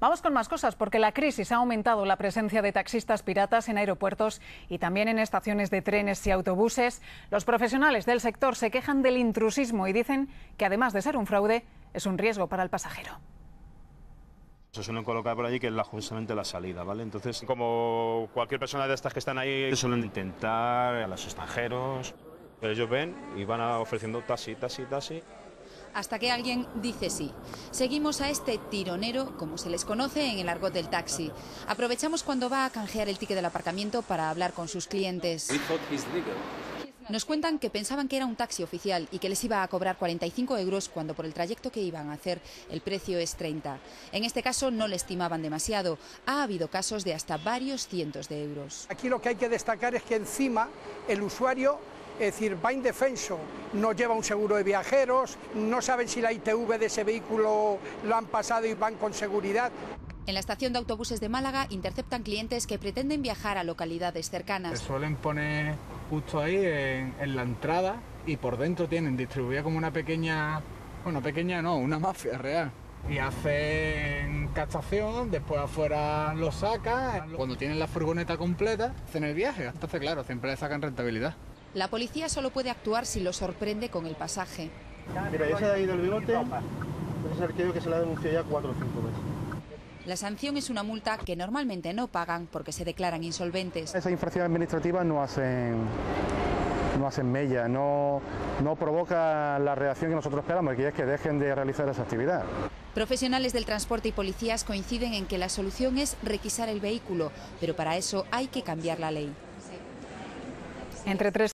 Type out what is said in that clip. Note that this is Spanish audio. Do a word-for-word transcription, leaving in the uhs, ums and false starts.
Vamos con más cosas, porque la crisis ha aumentado la presencia de taxistas piratas en aeropuertos y también en estaciones de trenes y autobuses. Los profesionales del sector se quejan del intrusismo y dicen que, además de ser un fraude, es un riesgo para el pasajero. Se suelen colocar por allí que es la, justamente la salida, ¿vale? Entonces, como cualquier persona de estas que están ahí, suelen intentar a los extranjeros. Ellos ven y van ofreciendo taxi, taxi, taxi. Hasta que alguien dice sí. Seguimos a este tironero, como se les conoce en el argot del taxi. Aprovechamos cuando va a canjear el ticket del aparcamiento para hablar con sus clientes. Nos cuentan que pensaban que era un taxi oficial y que les iba a cobrar cuarenta y cinco euros cuando por el trayecto que iban a hacer el precio es treinta. En este caso no le estimaban demasiado. Ha habido casos de hasta varios cientos de euros. Aquí lo que hay que destacar es que encima el usuario, es decir, va indefenso, no lleva un seguro de viajeros, no saben si la I T V de ese vehículo lo han pasado y van con seguridad. En la estación de autobuses de Málaga interceptan clientes que pretenden viajar a localidades cercanas. Se suelen poner justo ahí en, en la entrada y por dentro tienen distribuida como una pequeña, bueno, pequeña no, una mafia real. Y hacen captación, después afuera lo sacan, cuando tienen la furgoneta completa hacen el viaje. Entonces, claro, siempre le sacan rentabilidad. La policía solo puede actuar si lo sorprende con el pasaje. Mira, ese de ahí del bigote, ese es el que, que se le ha denunciado ya cuatro o cinco veces. La sanción es una multa que normalmente no pagan porque se declaran insolventes. Esas infracciones administrativas no hacen, no hacen mella, no, no provoca la reacción que nosotros esperamos, que es que dejen de realizar esa actividad. Profesionales del transporte y policías coinciden en que la solución es requisar el vehículo, pero para eso hay que cambiar la ley. Entre tres